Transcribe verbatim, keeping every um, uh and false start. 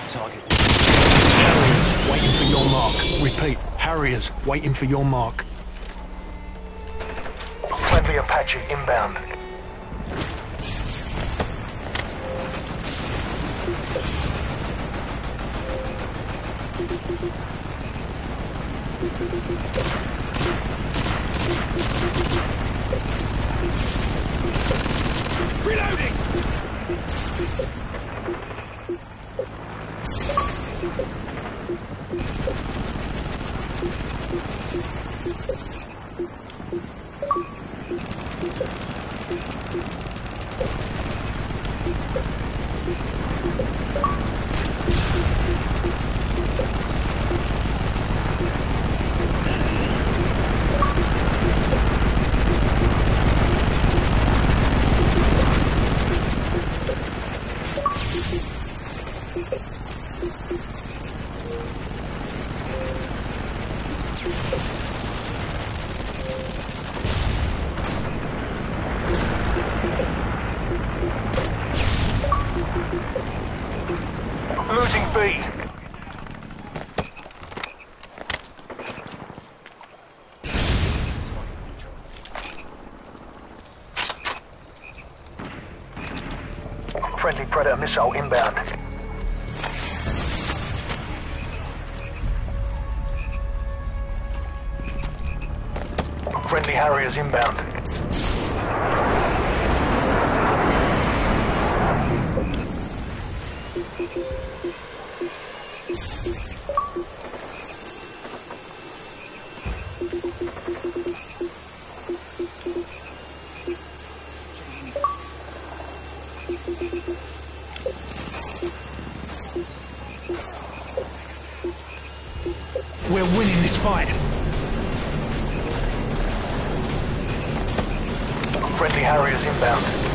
target. Harriers, waiting for your mark. Repeat, Harriers, waiting for your mark. Friendly Apache inbound. Reloading! Losing B. Friendly Predator missile inbound. Friendly Harriers inbound. We're winning this fight. Friendly Harriers inbound.